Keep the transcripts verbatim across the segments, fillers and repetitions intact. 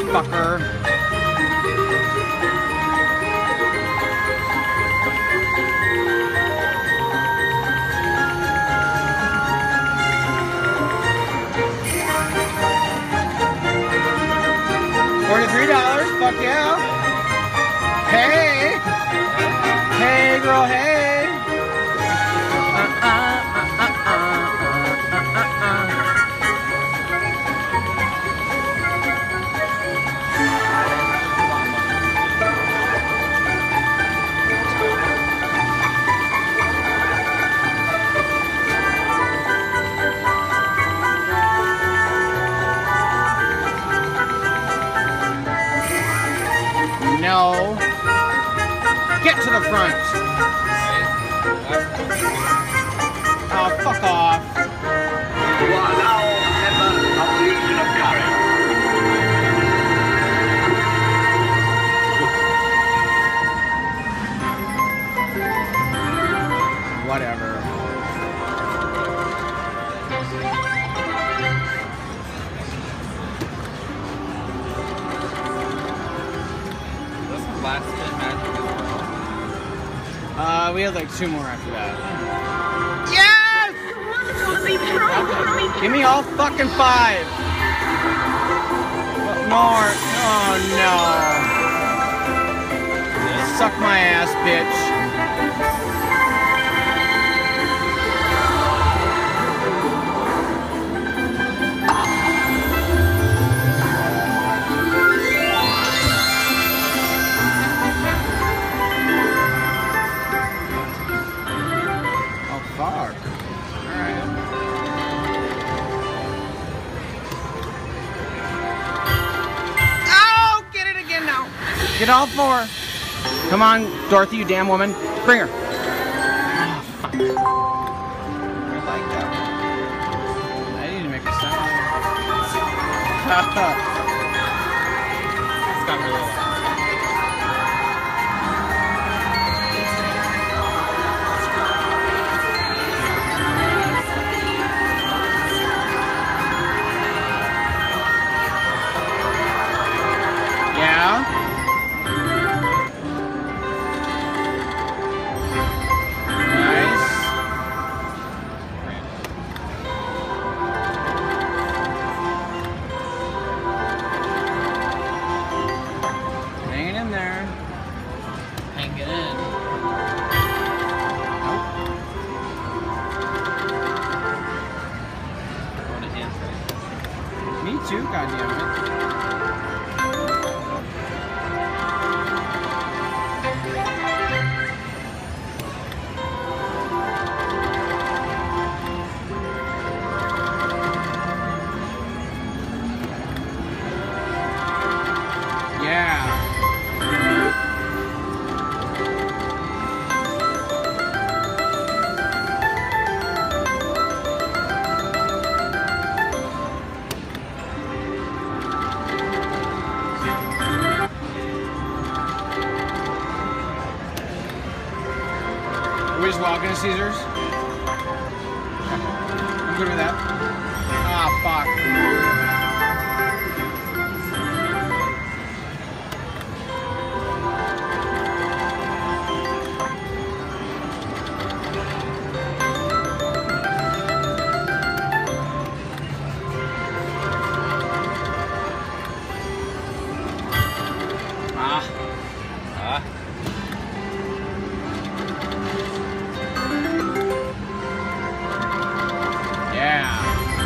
motherfucker. Forty-three dollars. Fuck yeah. Hey. Hey, girl. Hey. Uh, uh, uh, uh, uh, uh, uh, uh. No. Get to the front. Oh, fuck off. You are now a member of the Legion of Courage. Whatever. Last spin magic as well. Uh, we had like two more after that. Yes! Give me all fucking five. What more? Oh no. Suck my ass, bitch. Fuck. Alright. Oh! Get it again now! Get all four! Come on, Dorothy, you damn woman. Bring her. Oh, fuck. I like that. I need to make a sound. It's got really loud. Me too, goddammit. Yeah. Are we just walking to Caesars? I'm good with that. Ah, fuck. Ah. Ah. Yeah.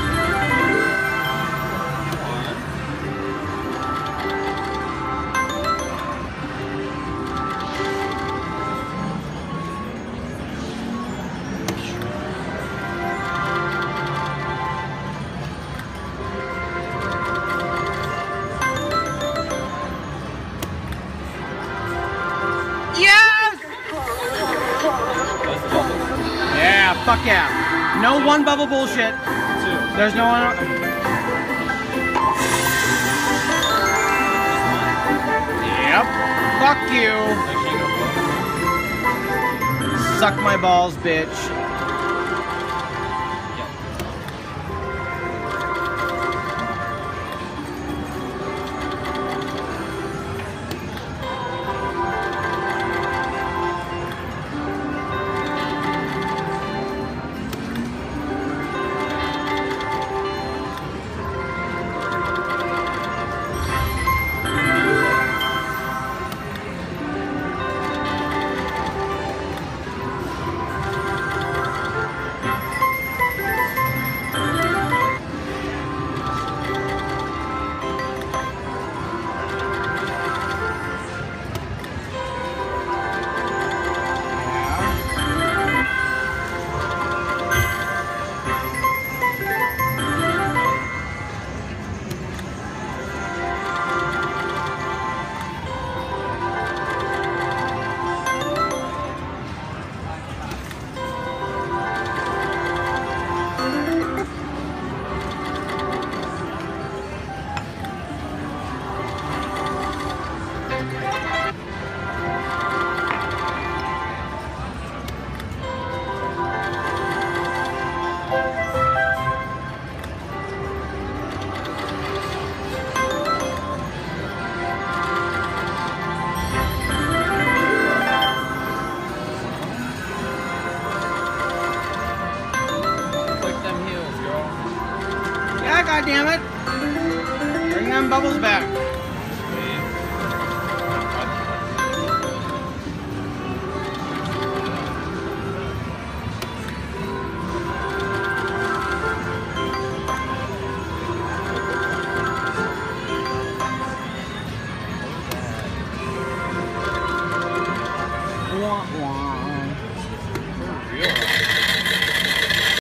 Yes! Yeah, fuck yeah. No one bubble bullshit. There's no one. Yep. Fuck you. Suck my balls, bitch. goddammit! Bring them bubbles back.